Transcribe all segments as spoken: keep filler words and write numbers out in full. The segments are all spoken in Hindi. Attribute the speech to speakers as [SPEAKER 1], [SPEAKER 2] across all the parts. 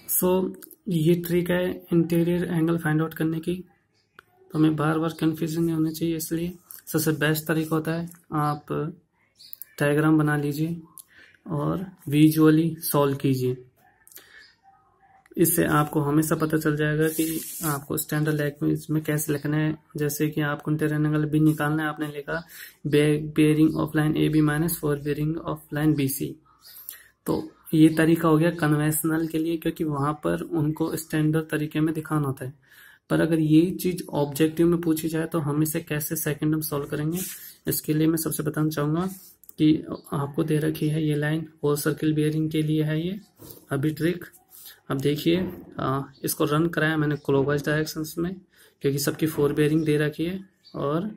[SPEAKER 1] सो ये ट्रिक है इंटीरियर एंगल फाइंड आउट करने की, तो हमें बार बार कन्फ्यूजन नहीं होना चाहिए। इसलिए सबसे बेस्ट तरीका होता है आप डायग्राम बना लीजिए और विजुअली सॉल्व कीजिए। इससे आपको हमेशा पता चल जाएगा कि आपको स्टैंडर्ड लैंग्वेज में कैसे लिखना है। जैसे कि आपको इंटीरियर एंगल बी निकालना है, आपने लिखा bearing of line A B minus four bearing of line B C. तो ये तरीका हो गया कन्वेंशनल के लिए, क्योंकि वहां पर उनको स्टैंडर्ड तरीके में दिखाना होता है। पर अगर ये चीज ऑब्जेक्टिव में पूछी जाए तो हम इसे कैसे सेकंड में सॉल्व करेंगे, इसके लिए मैं सबसे बताना चाहूंगा कि आपको दे रखी है ये लाइन होल सर्किल बेयरिंग के लिए है ये अभी ट्रिक। अब देखिए इसको रन कराया मैंने क्लॉकवाइज डायरेक्शंस में, क्योंकि सबकी फोर बेयरिंग दे रखी है। और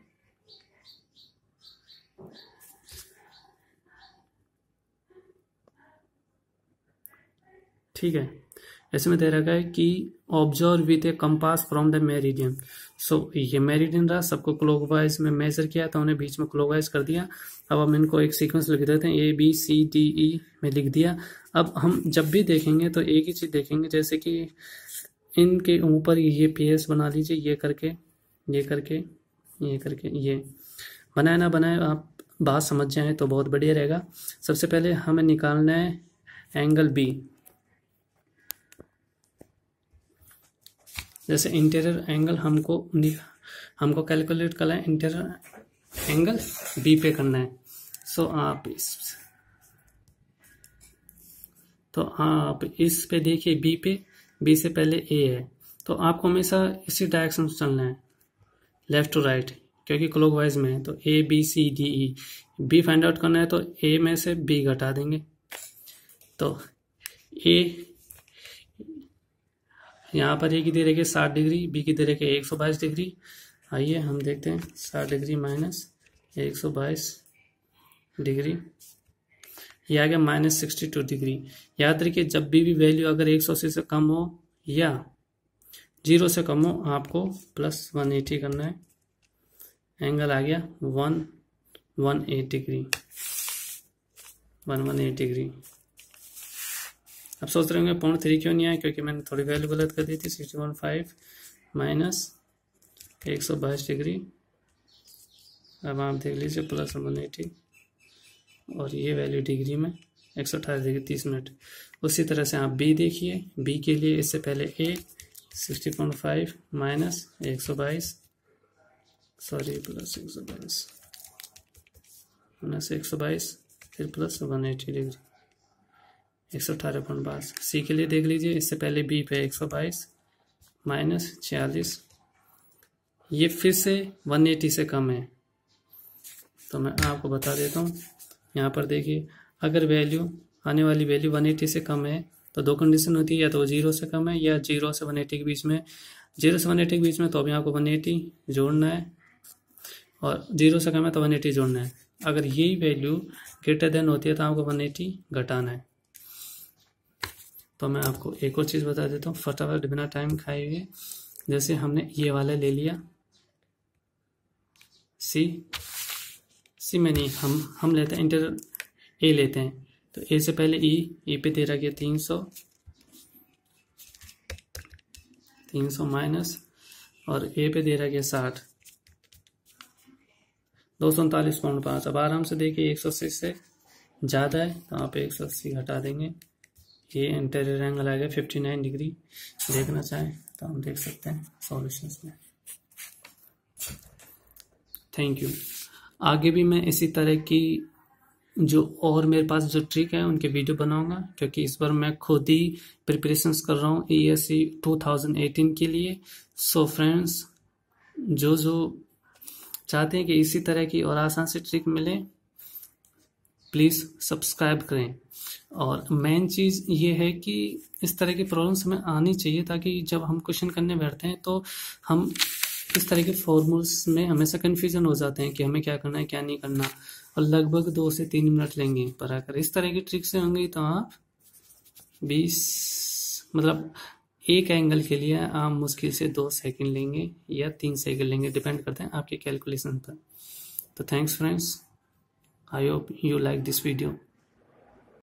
[SPEAKER 1] ठीक है, ऐसे में दे रखा है कि observe with a compass from the meridian. So ये मेरिडियन रहा, सबको क्लॉकवाइज में मेजर किया था, उन्हें बीच में क्लॉकवाइज कर दिया। अब हम इनको एक सीक्वेंस लिख देते हैं, ए बी सी डी ई में लिख दिया। अब हम जब भी देखेंगे तो एक ही चीज देखेंगे, जैसे कि इनके ऊपर ये पेयर्स बना लीजिए, ये करके ये करके ये करके ये बनाए ना बनाए आप बात समझ जाए तो बहुत बढ़िया रहेगा। सबसे पहले हमें निकालना है एंगल बी। जैसे इंटीरियर एंगल हमको हमको कैलकुलेट करना है, इंटीरियर एंगल बी पे करना है। सो आप इस तो आप इस पे देखिए, बी पे बी से पहले ए है, तो आपको हमेशा इसी डायरेक्शन से चलना है, लेफ्ट टू राइट, क्योंकि क्लॉकवाइज में है। तो A B C D E, B find out करना है तो ए में से बी घटा देंगे। तो ए यहाँ पर ए की दे रखी साठ डिग्री, बी की दे रखी एक सौ बाईस डिग्री। आइए हम देखते हैं, साठ डिग्री माइनस एक सौ बाईस डिग्री, ये आ गया माइनस सिक्सटी टू डिग्री। याद रखिए जब भी भी वैल्यू अगर एक सौ अस्सी से कम हो या जीरो से कम हो, आपको प्लस वन एटी करना है। एंगल आ गया one one eight degree, one one eight degree. अब सोच रहे होंगे पॉइंट थ्री क्यों नहीं आया, क्योंकि मैंने थोड़ी वैल्यू गलत कर दी थी। सिक्सटी वन फाइव माइनस एक सौ बाईस डिग्री, अब आप देख लीजिए प्लस वन एटी, और ये वैल्यू डिग्री में एक सौ अठारह डिग्री तीस मिनट। उसी तरह से आप बी देखिए, बी के लिए इससे पहले A sixty point five minus एक सौ बाईस सॉरी प्लस एक सौ बाईस माइनस एक सौ बाईस फिर प्लस वन एटी डिग्री एक सौ अठारह पॉइंट बाईस। सी के लिए देख लीजिए, इससे पहले बी पे एक सौ बाईस माइनस छियालीस, ये फिर से वन एटी से कम है। तो मैं आपको बता देता हूँ, यहाँ पर देखिए अगर वैल्यू आने वाली वैल्यू वन एटी से कम है तो दो कंडीशन होती है, या तो जीरो से कम है या जीरो से वन एटी के बीच में। जीरो से वन एटी के बीच में तो अभी आपको वन एटी जोड़ना है, और जीरो से कम है तो वन एटी जोड़ना है। अगर यही वैल्यू ग्रेटर देन होती है तो आपको वन एटी घटाना है। तो मैं आपको एक और चीज़ बता देता हूँ फटाफट बिना टाइम खाए हुए। जैसे हमने ये वाला ले लिया सी, सी में नहीं, हम हम लेते हैं इंटर ए लेते हैं। तो ए से पहले ई, ई पे दे रहा गया तीन सौ तीन सौ माइनस, और ए पे दे रहा गया साठ, दो सौ उनतालीस पॉइंट पाँच। अब आराम से देखिए एक सौ अस्सी से ज़्यादा है तो आप एक सौ अस्सी घटा देंगे। ये इंटीरियर एंगल आ गया फिफ्टी नाइन डिग्री। देखना चाहें तो हम देख सकते हैं सॉल्यूशंस में। Thank you. आगे भी मैं इसी तरह की जो और मेरे पास जो ट्रिक है उनके वीडियो बनाऊंगा, क्योंकि इस बार मैं खुद ही प्रिपरेशंस कर रहा हूँ E S C two thousand eighteen के लिए। सो फ्रेंड्स, जो जो चाहते हैं कि इसी तरह की और आसान से ट्रिक मिले, प्लीज़ सब्सक्राइब करें। और मेन चीज़ ये है कि इस तरह की प्रॉब्लम्स हमें आनी चाहिए, ताकि जब हम क्वेश्चन करने बैठते हैं तो हम इस तरह के फॉर्मूल्स में हमेशा कन्फ्यूजन हो जाते हैं कि हमें क्या करना है क्या नहीं करना, और लगभग दो से तीन मिनट लेंगे। पर अगर इस तरह की ट्रिक से होंगी तो आप बीस मतलब एक एंगल के लिए आप मुश्किल से दो सेकंड लेंगे या तीन सेकंड लेंगे, डिपेंड करते हैं आपके कैलकुलेशन पर। तो thanks friends, I hope you like this video.